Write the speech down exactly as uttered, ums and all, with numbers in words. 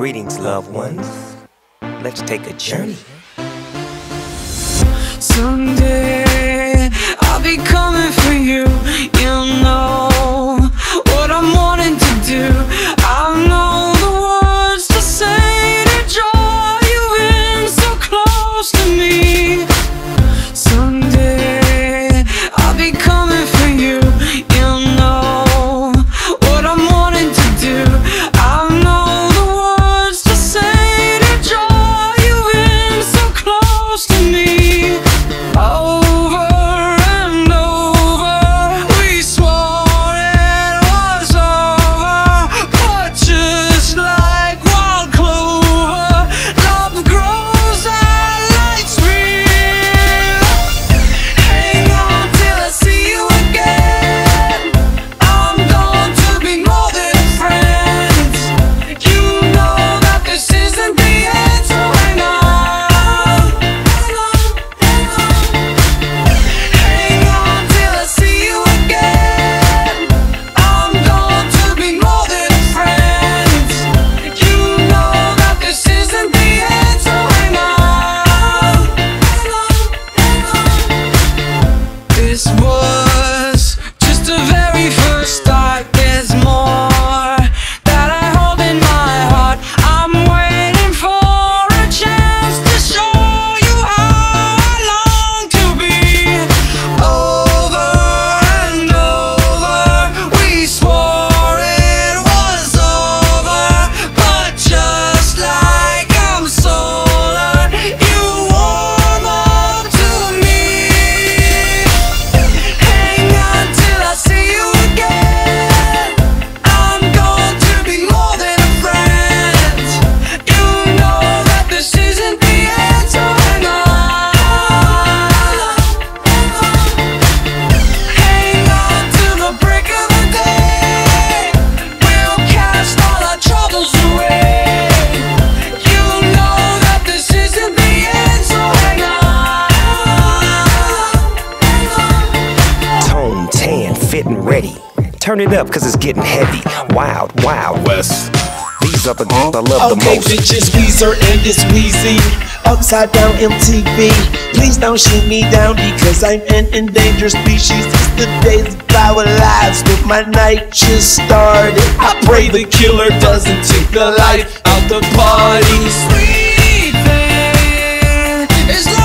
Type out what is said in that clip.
Greetings, loved ones. Let's take a journey. Someday I'll be coming for you. You know what I'm wanting to do. I know the words to say to draw you in so close to me. Someday I'll be coming for you. You know what I'm wanting to do. I know the words to say to draw you in so close to me. Over and over, we swore it was over, but just like wild clover, love grows and lights real. Hang on till I see you again. I'm going to be more than friends. You know that this isn't the end, so hang on, hang on, hang on. Hang on till I see you again. I'm going to be more than friends. You know that this isn't the end, so hang on, hang on, hang on. This was just the very first start. There's more that I hold in my heart. I'm waiting for a chance to show you how I long to be. Over and over, we swore it was over, but just like I'm solar, you warm up to me. Hang on till I see you again. I'm going to be more than a friend. You know that this isn't the end, so hang on, hang on. Hang on till the break of the day. We'll cast all our troubles away. You know that this isn't the end, so hang on, hang on. Tone tan, fit and ready. Turn it up, cause it's getting heavy. Wild, wild west. These are the things I love the Okay, most. bitches, Weezer and it's Weezy. Upside down M T V. Please don't shoot me down because I'm an endangered species. It's the days of our lives, but my night just started. I pray the killer doesn't take the life out the party. Sleeping is